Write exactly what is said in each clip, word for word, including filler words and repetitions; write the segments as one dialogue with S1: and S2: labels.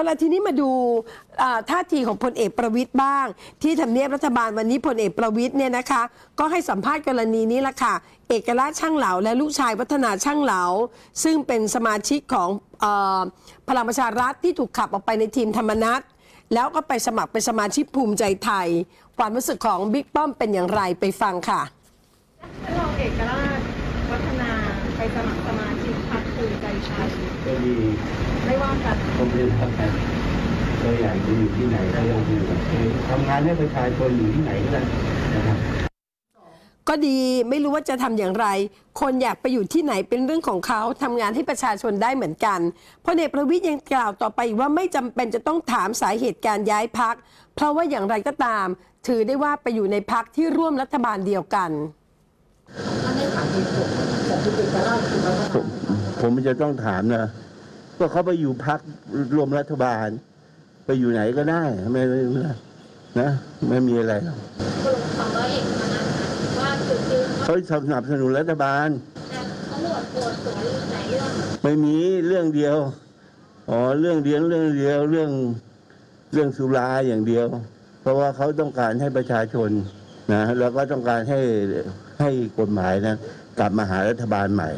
S1: ละทีนี้มาดูท่าทีของพลเอกประวิตรบ้างที่ทำเนียบรัฐบาลวันนี้พลเอกประวิตรเนี่ยนะคะก็ให้สัมภาษณ์กรณีนี้ละค่ะเอกราชช่างเหลาและลูกชายวัฒนาช่างเหลาซึ่งเป็นสมาชิกของพลังประชารัฐที่ถูกขับออกไปในทีมธรรมนัสแล้วก็ไปสมัครเป็นสมาชิกภูมิใจไทยความรู้สึกของบิ๊กป้อมเป็นอย่างไรไปฟังค่ะ
S2: รองเอกราชวัฒนาไปสมัครสมาชิกพรรคภูมิใจไทย
S3: ก็ดี
S2: ไม่ว่ากัน
S3: ผมเรียนครับแต่ก็อยากจะอยู่ที่ไหนก็ยังอยู่ทำงานให้ประชาชนอยู่ที่ไหนก็ได้นะครับ
S1: ก็ดีไม่รู้ว่าจะทำอย่างไรคนอยากไปอยู่ที่ไหนเป็นเรื่องของเขาทำงานให้ประชาชนได้เหมือนกันพลเอกประวิตรยังกล่าวต่อไปว่าไม่จำเป็นจะต้องถามสาเหตุการย้ายพรรคเพราะว่าอย่างไรก็ตามถือได้ว่าไปอยู่ในพรรคที่ร่วมรัฐบาลเดียวกัน
S3: ผมผมจะต้องถามนะว่าเขาไปอยู่พรรครวมรัฐบาลไปอยู่ไหนก็ได้ไม่นะไม่มีอะไรหรอก
S4: ของร้อยเอกธรรมนัสว่าจุดยืน
S3: เขาสนับสนุนรัฐบาล
S4: เขาโหวตโหวตสวนไหนเรื่อง
S3: ไม่มีเรื่องเดียวอ๋อเรื่องเดียวเรื่องเดียวเรื่องเรื่องสุราอย่างเดียวเพราะว่าเขาต้องการให้ประชาชนนะแล้วก็ต้องการให้ให้กฎหมายนะกลับมาหารัฐบาลใหม่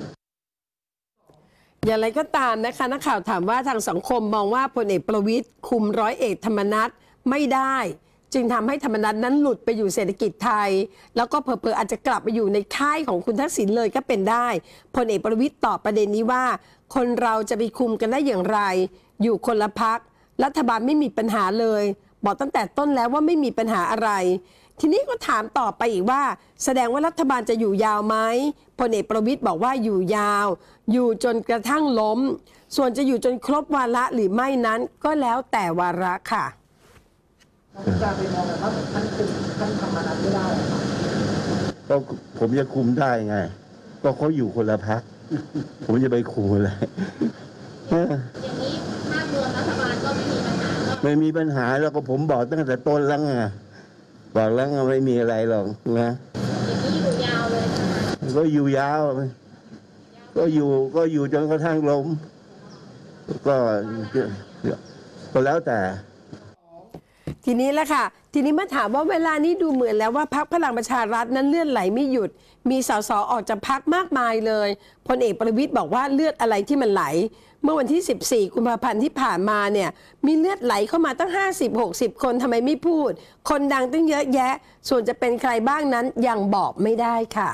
S1: อย่างไรก็ตามนะคะนักข่าวถามว่าทางสังคมมองว่าพลเอกประวิตรคุมร้อยเอกธรรมนัสไม่ได้จึงทำให้ธรรมนัสนั้นหลุดไปอยู่เศรษฐกิจไทยแล้วก็เผลอๆอาจจะกลับไปอยู่ในค่ายของคุณทักษิณเลยก็เป็นได้พลเอกประวิตรตอบประเด็นนี้ว่าคนเราจะไปคุมกันได้อย่างไรอยู่คนละพรรครัฐบาลไม่มีปัญหาเลยบอกตั้งแต่ต้นแล้วว่าไม่มีปัญหาอะไรทีนี้ก็ถามต่อไปอีกว่าแสดงว่ารัฐบาลจะอยู่ยาวไหมพลเอกประวิตรบอกว่าอยู่ยาวอยู่จนกระทั่งล้มส่วนจะอยู่จนครบวาระหรือไม่นั้นก็แล้วแต่วาระค่ะ
S2: จะไปมองแบบว่าท่านคุมท่านธรรมนัสไม่ได้
S3: ก็ผมจะคุมได้ไงก็เขาอยู่คนละพรรคผมจะไปคุมอะไร
S4: อย่างนี้ภาพรวมรัฐบาลก็ไม่มีปัญหา
S3: ไม่มีปัญหาแล้วก็ผมบอกตั้งแต่ต้นแล้วไงบอกแล้วไงไม่มีอะไรหรอกนะ
S4: อย่างนี้อยู่ยาวเลย
S3: ก็อยู่ยาวก็อยู่ก็อยู่จนกระทั่งล้มก็ก็แล้วแต่
S1: ทีนี้แหละค่ะทีนี้มาถามว่าเวลานี้ดูเหมือนแล้วว่าพรรคพลังประชารัฐนั้นเลือดไหลไม่หยุดมีสสออกจากพรรคมากมายเลยพลเอกประวิตรบอกว่าเลือดอะไรที่มันไหลเมื่อวันที่สิบสี่กุมภาพันธ์ที่ผ่านมาเนี่ยมีเลือดไหลเข้ามาตั้งห้าสิบ หกสิบคนทำไมไม่พูดคนดังตั้งเยอะแยะส่วนจะเป็นใครบ้างนั้นยังบอกไม่ได้ค่ะ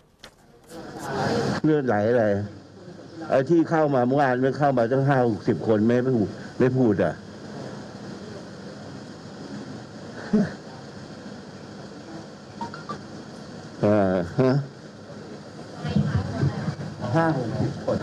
S3: เลือดไหลอะไรไอ้ที่เข้ามาเมื่อวานไม่เข้ามาตั้งห้าหกสิบคนไม่พูดไม่พูดอ่ะอ่าฮะห้าหกสิบคน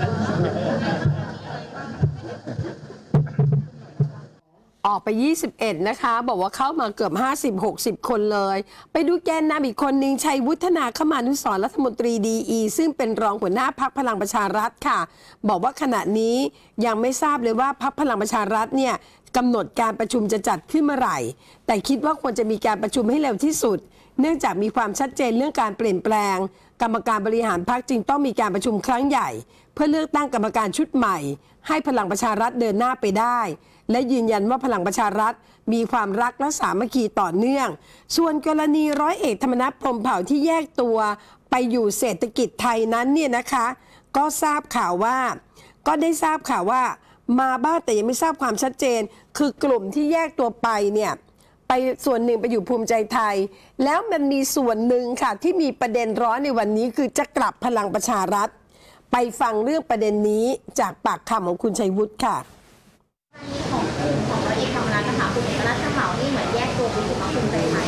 S1: ออกไปยี่สิบเอ็ดนะคะบอกว่าเข้ามาเกือบห้าสิบ หกสิบคนเลยไปดูแกนนำอีกคนหนึ่งชัยวุฒนาคมานุสรณ์รัฐมนตรีดีอีซึ่งเป็นรองหัวหน้าพรรคพลังประชารัฐค่ะบอกว่าขณะนี้ยังไม่ทราบเลยว่าพรรคพลังประชารัฐเนี่ยกำหนดการประชุมจะจัดขึ้นเมื่อไหร่แต่คิดว่าควรจะมีการประชุมให้เร็วที่สุดเนื่องจากมีความชัดเจนเรื่องการเปลี่ยนแปลงกรรมการบริหารพรรคจึงต้องมีการประชุมครั้งใหญ่เพื่อเลือกตั้งกรรมการชุดใหม่ให้พลังประชารัฐเดินหน้าไปได้และยืนยันว่าพลังประชารัฐมีความรักและสามัคคีต่อเนื่องส่วนกรณีร้อยเอกธรรมนัสพรหมเผ่าที่แยกตัวไปอยู่เศรษฐกิจไทยนั้นเนี่ยนะคะก็ทราบข่าวว่าก็ได้ทราบข่าวว่ามาบ้างแต่ยังไม่ทราบความชัดเจนคือกลุ่มที่แยกตัวไปเนี่ยไปส่วนหนึ่งไปอยู่ภูมิใจไทยแล้วมันมีส่วนหนึ่งค่ะที่มีประเด็นร้อนในวันนี้คือจะกลับพลังประชารัฐไปฟังเรื่องประเด็นนี้จากปากคำของคุณชัยวุฒิค่ะ
S4: ของของร้อยเอกธรรมนัสนะคะคุณเอกราชช่างเหลานี่เหมือนแยกตัวไปอยู่พรรคภูมิใจไทย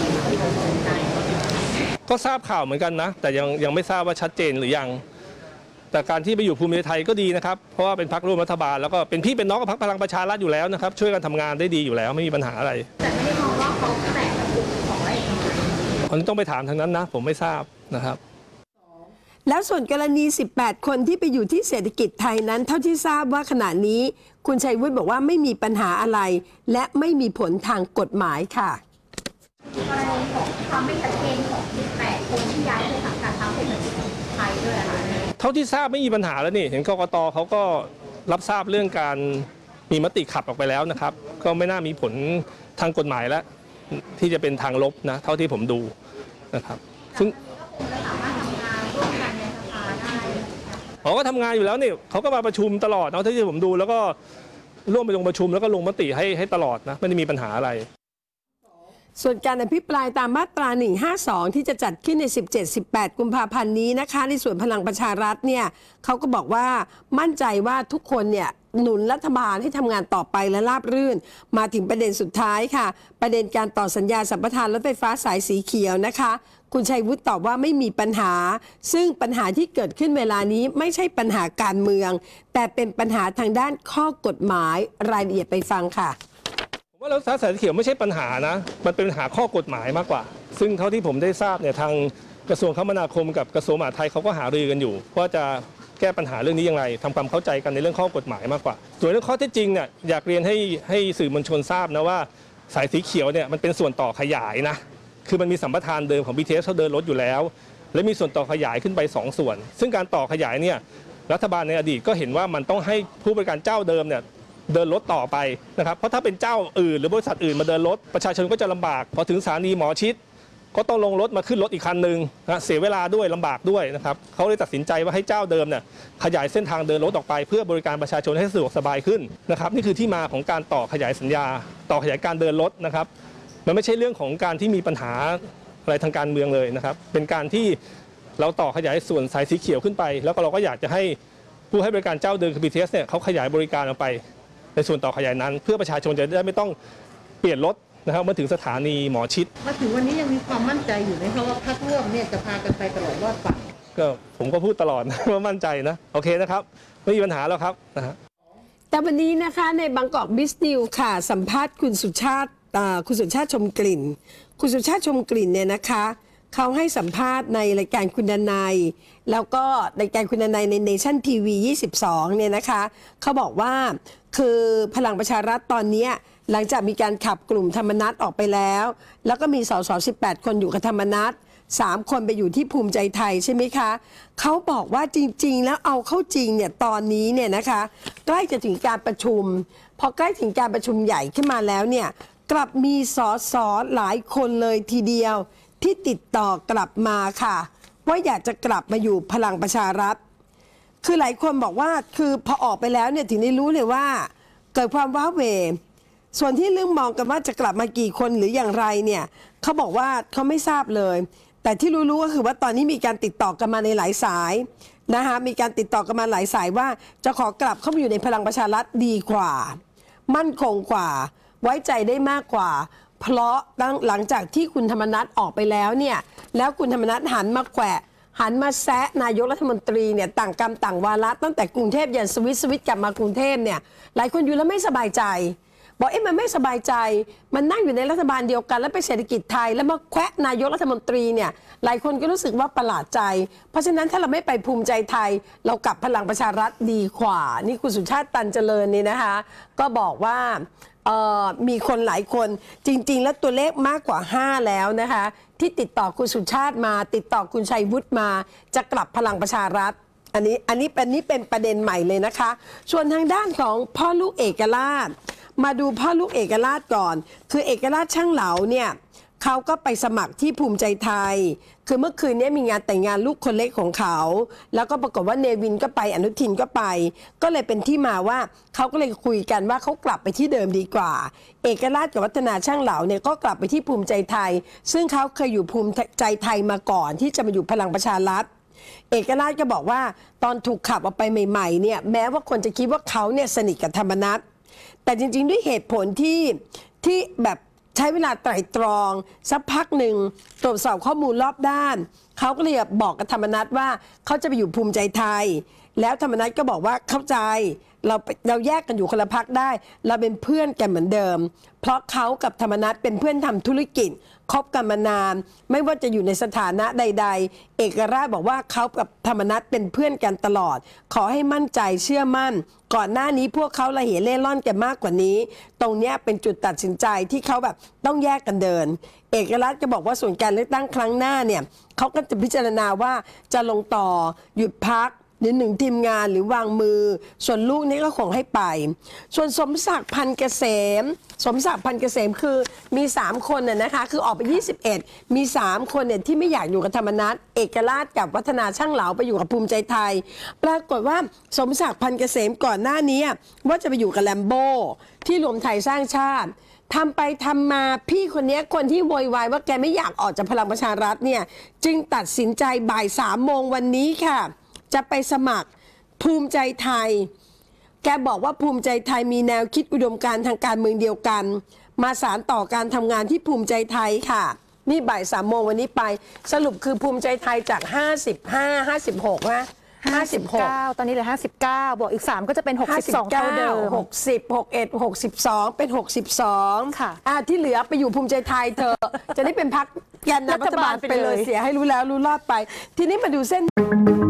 S5: ก็ทราบข่าวเหมือนกันนะแต่ยังยังไม่ทราบว่าชัดเจนหรือยังแต่การที่ไปอยู่ภูมิใจไทยก็ดีนะครับเพราะว่าเป็นพรรคร่วมรัฐบาลแล้วก็เป็นพี่เป็นน้องกับพรรคพลังประชารัฐอยู่แล้วนะครับช่วยกันทำงานได้ดีอยู่แล้วไม่มีปัญหาอะไร
S4: แต่ไม่ได้มองว่าเขาแตกกับกลุ่มของร้อยเอก
S5: อันนี้ต้องไปถามทางนั้นนะผมไม่ทราบนะครับ
S1: แล้วส่วนกรณีสิบแปดคนที่ไปอยู่ที่เศรษฐกิจไทยนั้นเท่าที่ทราบว่าขณะนี้คุณชัยวุฒิบอกว่าไม่มีปัญหาอะไรและไม่มีผลทางกฎหมายค่ะ
S4: กรณีของความไม่ชัดเจนของสิบแปดคนที่ย้ายไปสังกัดพรรคเศรษฐกิจไทยด้วยอะไร
S5: เท่าที่ทราบไม่มีปัญหาแล้วนี่เห็นกกตเขาก็รับทราบเรื่องการมีมติขับออกไปแล้วนะครับก็ไม่น่ามีผลทางกฎหมายแล้วที่จะเป็นทางลบนะเท่าที่ผมดูนะครับซึ่งอ๋อก็ทำงานอยู่แล้วนี่เขาก็มาประชุมตลอดเนาะที่ผมดูแล้วก็ร่วมไปลงประชุมแล้วก็ลงมติให้ให้ตลอดนะไม่ได้มีปัญหาอะไร
S1: ส่วนการอภิปรายตามมาตราหนึ่งห้าสองที่จะจัดขึ้นใน สิบเจ็ด สิบแปด กุมภาพันธ์นี้นะคะในส่วนพลังประชารัฐเนี่ยเขาก็บอกว่ามั่นใจว่าทุกคนเนี่ยหนุนรัฐบาลให้ทำงานต่อไปและราบรื่นมาถึงประเด็นสุดท้ายค่ะประเด็นการต่อสัญญาสัมปทานรถไฟฟ้าสายสีเขียวนะคะคุณชัยวุฒิตอบว่าไม่มีปัญหาซึ่งปัญหาที่เกิดขึ้นเวลานี้ไม่ใช่ปัญหาการเมืองแต่เป็นปัญหาทางด้านข้อกฎหมายรายละเอียดไปฟังค่ะ
S5: ผมว่ารถไฟฟ้าสายสีเขียวไม่ใช่ปัญหานะมันเป็นปัญหาข้อกฎหมายมากกว่าซึ่งเท่าที่ผมได้ทราบเนี่ยทางกระทรวงคมนาคมกับกระทรวงมหาดไทยเขาก็หารือกันอยู่ว่าจะแก้ปัญหาเรื่องนี้ยังไงทำความเข้าใจกันในเรื่องข้อกฎหมายมากกว่าส่วนเรื่องข้อเท็จจริงเนี่ยอยากเรียนให้ให้สื่อมวลชนทราบนะว่าสายสีเขียวเนี่ยมันเป็นส่วนต่อขยายนะคือมันมีสัมปทานเดิมของ บี ที เอส เขาเดินรถอยู่แล้วและมีส่วนต่อขยายขึ้นไปสองส่วนซึ่งการต่อขยายเนี่ยรัฐบาลในอดีตก็เห็นว่ามันต้องให้ผู้บริการเจ้าเดิมเนี่ยเดินรถต่อไปนะครับเพราะถ้าเป็นเจ้าอื่นหรือบริษัทอื่นมาเดินรถประชาชนก็จะลำบากพอถึงสถานีหมอชิดก็ต้องลงรถมาขึ้นรถอีกคันหนึ่งนะเสียเวลาด้วยลำบากด้วยนะครับเขาเลยตัดสินใจว่าให้เจ้าเดิมเนี่ยขยายเส้นทางเดินรถออกไปเพื่อบริการประชาชนให้สะดวกสบายขึ้นนะครับนี่คือที่มาของการต่อขยายสัญญาต่อขยายการเดินรถนะครับมันไม่ใช่เรื่องของการที่มีปัญหาอะไรทางการเมืองเลยนะครับเป็นการที่เราต่อขยายส่วนสายสีเขียวขึ้นไปแล้วก็เราก็อยากจะให้ผู้ให้บริการเจ้าเดิมคือ บี ที เอส เนี่ยเขาขยายบริการออกไปในส่วนต่อขยายนั้นเพื่อประชาชนจะได้ไม่ต้องเปลี่ยนรถนะครับเมื่อถึงสถานีหมอชิด
S2: มาถึงวันนี้ยังมีความมั่นใจอยู่ไหมเพราะว่าพรรคร่วมเนี่ยจะพากันไปตลอดรอดฝั่ง
S5: ก็ผมก็พูดตลอดว่ามั่นใจนะโอเคนะครับไม่มีปัญหาแล้วครับนะฮะ
S1: แต่วันนี้นะคะในบางกอกบิสนิวค่ะสัมภาษณ์คุณสุชาติคุณสุชาติชมกลิ่นคุณสุชาติชมกลิ่นเนี่ยนะคะเขาให้สัมภาษณ์ในรายการคุณดนัยแล้วก็รายการคุณดนัยในเนชั่นทีวียี่สิบสองเนี่ยนะคะเขาบอกว่าคือพลังประชารัฐตอนนี้หลังจากมีการขับกลุ่มธรรมนัสออกไปแล้วแล้วก็มีสสสิบแปดคนอยู่กับธรรมนัสสามคนไปอยู่ที่ภูมิใจไทยใช่ไหมคะเขาบอกว่าจริงๆแล้วเอาเข้าจริงเนี่ยตอนนี้เนี่ยนะคะใกล้จะถึงการประชุมพอใกล้ถึงการประชุมใหญ่ขึ้นมาแล้วเนี่ยกลับมีสสหลายคนเลยทีเดียวที่ติดต่อกลับมาค่ะว่าอยากจะกลับมาอยู่พลังประชารัฐคือหลายคนบอกว่าคือพอออกไปแล้วเนี่ยถึงได้รู้เลยว่าเกิดความว้าเหวส่วนที่เรื่องมองกันว่าจะกลับมากี่คนหรืออย่างไรเนี่ยเขาบอกว่าเขาไม่ทราบเลยแต่ที่รู้ๆก็คือว่าตอนนี้มีการติดต่อกันมาในหลายสายนะคะมีการติดต่อกันมาหลายสายว่าจะขอกลับเข้ามาอยู่ในพลังประชารัฐดีกว่ามั่นคงกว่าไว้ใจได้มากกว่าเพราะหลังจากที่คุณธรรมนัสออกไปแล้วเนี่ยแล้วคุณธรรมนัสหันมาแขวะหันมาแซะนายกรัฐมนตรีเนี่ยต่างกรรมต่างวาระตั้งแต่กรุงเทพยันสวิตสวิตกลับมากรุงเทพเนี่ยหลายคนอยู่แล้วไม่สบายใจบอกเอ๊ะมันไม่สบายใจมันนั่งอยู่ในรัฐบาลเดียวกันแล้วเป็นเศรษฐกิจไทยแล้วมาแขวะนายกรัฐมนตรีเนี่ยหลายคนก็รู้สึกว่าประหลาดใจเพราะฉะนั้นถ้าเราไม่ไปภูมิใจไทยเรากลับพลังประชารัฐดีกว่านี่คุณสุชาติตันเจริญนี่นะคะก็บอกว่ามีคนหลายคนจริงๆแล้วตัวเลขมากกว่าห้าแล้วนะคะที่ติดต่อคุณสุชาติมาติดต่อคุณชัยวุฒิมาจะกลับพลังประชารัฐอันนี้อันนี้เป็นนี้เป็นประเด็นใหม่เลยนะคะส่วนทางด้านของพ่อลูกเอกราชมาดูพ่อลูกเอกราชก่อนคือเอกราชช่างเหลาเนี่ยเขาก็ไปสมัครที่ภูมิใจไทยคือเมื่อคืนนี้มีงานแต่งงานลูกคนเล็กของเขาแล้วก็ปรากฏว่าเนวินก็ไปอนุทินก็ไปก็เลยเป็นที่มาว่าเขาก็เลยคุยกันว่าเขากลับไปที่เดิมดีกว่าเอกราชกับวัฒนาช่างเหลาเนี่ยก็กลับไปที่ภูมิใจไทยซึ่งเขาเคยอยู่ภูมิใจไทยมาก่อนที่จะมาอยู่พลังประชารัฐเอกราชก็บอกว่าตอนถูกขับออกไปใหม่ๆเนี่ยแม้ว่าคนจะคิดว่าเขาเนี่ยสนิทกับธรรมนัสแต่จริงๆด้วยเหตุผลที่ที่แบบใช้เวลาไตร่ตรองสักพักหนึ่งตรวจสอบข้อมูลรอบด้านเขาก็เลยบอกกับธรรมนัสว่าเขาจะไปอยู่ภูมิใจไทยแล้วธรรมนัสก็บอกว่าเข้าใจเราเราแยกกันอยู่คนละพรรคได้เราเป็นเพื่อนกันเหมือนเดิมเพราะเขากับธรรมนัสเป็นเพื่อนทำธุรกิจคบกันมานานไม่ว่าจะอยู่ในสถานะใดๆเอกราชบอกว่าเขากับธรรมนัสเป็นเพื่อนกันตลอดขอให้มั่นใจเชื่อมั่นก่อนหน้านี้พวกเขาละเหเล่ร่อนกันมากกว่านี้ตรงนี้เป็นจุดตัดสินใจที่เขาแบบต้องแยกกันเดินเอกราชก็บอกว่าส่วนการเลือกตั้งครั้งหน้าเนี่ยเขาก็จะพิจารณาว่าจะลงต่อหยุดพักหรือหนึ่งทีมงานหรือวางมือ ส่วนลูกนี่ก็คงให้ไป ส่วนสมศักดิ์พันธ์เกษม สมศักดิ์พันธ์เกษมคือมีสามคนน่ะนะคะคือออกไปยี่สิบเอ็ดมีสามคนเนี่ยที่ไม่อยากอยู่กับธรรมนัสเอกราชกับวัฒนาช่างเหลาไปอยู่กับภูมิใจไทย ปรากฏว่าสมศักดิ์พันธ์เกษมก่อนหน้านี้ว่าจะไปอยู่กับแลมโบ้ที่รวมไทยสร้างชาติทำไปทำมาพี่คนนี้คนที่โวยวายว่าแกไม่อยากออกจากพลังประชารัฐเนี่ยจึงตัดสินใจบ่ายสามโมงวันนี้ค่ะจะไปสมัครภูมิใจไทยแกบอกว่าภูมิใจไทยมีแนวคิดอุดมการณ์ทางการเมืองเดียวกัน มาสานต่อการทำงานที่ภูมิใจไทยค่ะนี่บ่ายสามโมงวันนี้ไปสรุปคือภูมิใจไทยจากห้าสิบห้า ห้าสิบหกนะห้าสิบหก
S6: ตอนนี้เหลือห้าสิบเก้าบวกอีกสามก็จะเป็นหกสิบสองเท่าเดิม
S1: หกสิบ หกสิบเอ็ด หกสิบสองเป็นหกสิบสอง
S6: ค่ะ
S1: อ่ะที่เหลือไปอยู่ภูมิใจไทยเธอ จะได้เป็นพรรคแกนนำรัฐบาลไปเลยเสียให้รู้แล้วรู้รอดไป ทีนี้มาดูเส้น